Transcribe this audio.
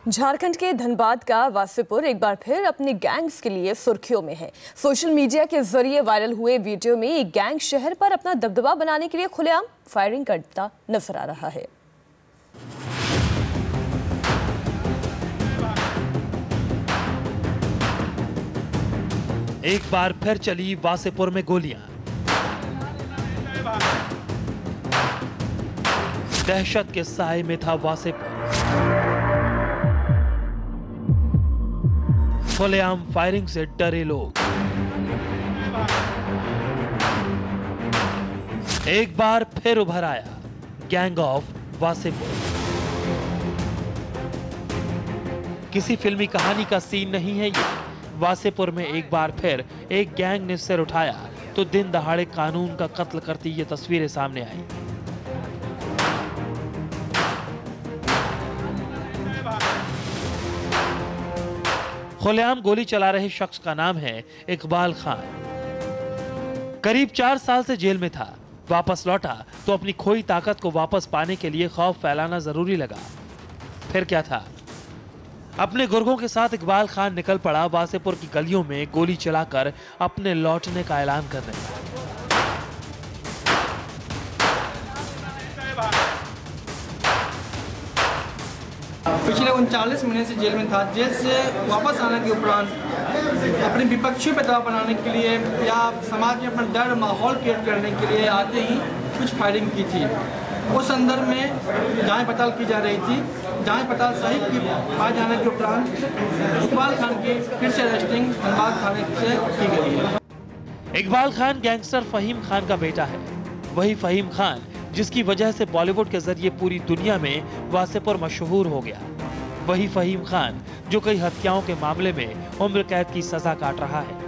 झारखंड के धनबाद का वासेपुर एक बार फिर अपने गैंग्स के लिए सुर्खियों में है। सोशल मीडिया के जरिए वायरल हुए वीडियो में एक गैंग शहर पर अपना दबदबा बनाने के लिए खुलेआम फायरिंग करता नजर आ रहा है। एक बार फिर चली वासेपुर में गोलियां। दहशत के साए में था वासेपुर। खुलेआम फायरिंग से डरे लोग। एक बार फिर उभर आया गैंग ऑफ वासेपुर। किसी फिल्मी कहानी का सीन नहीं है ये। वासेपुर में एक बार फिर एक गैंग ने सिर उठाया तो दिन दहाड़े कानून का कत्ल करती ये तस्वीरें सामने आई। खुलेआम गोली चला रहे शख्स का नाम है इकबाल खान। करीब 4 साल से जेल में था। वापस लौटा तो अपनी खोई ताकत को वापस पाने के लिए खौफ फैलाना जरूरी लगा। फिर क्या था? अपने गुर्गों के साथ इकबाल खान निकल पड़ा वासेपुर की गलियों में गोली चलाकर अपने लौटने का ऐलान करने लगा। पिछले 39 महीने से जेल में था। जेल से वापस आने के उपरांत अपने विपक्षियों पर दबाव बनाने के लिए या समाज में अपना डर माहौल क्रिएट करने के लिए आते ही कुछ फायरिंग की थी। उस संदर्भ में जांच पड़ताल की जा रही थी। जांच पड़ताल सही की पाए जाने के उपरांत इकबाल खान की फिर से अरेस्टिंग धनबाद थाने से की गई है। इकबाल खान गैंगस्टर फहीम खान का बेटा है। वही फहीम खान जिसकी वजह से बॉलीवुड के जरिए पूरी दुनिया में वासेपुर मशहूर हो गया। वही फहीम खान जो कई हत्याओं के मामले में उम्र कैद की सजा काट रहा है।